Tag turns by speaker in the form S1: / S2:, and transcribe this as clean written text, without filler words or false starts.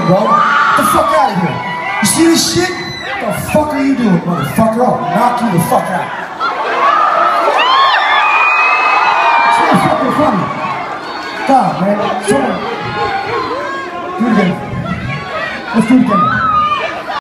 S1: doing, bro? Get the fuck out of here. You see this shit? What the fuck are you doing, motherfucker? I'll knock you the fuck out. It's not fucking funny. God, man. Do it again. Let's do it again.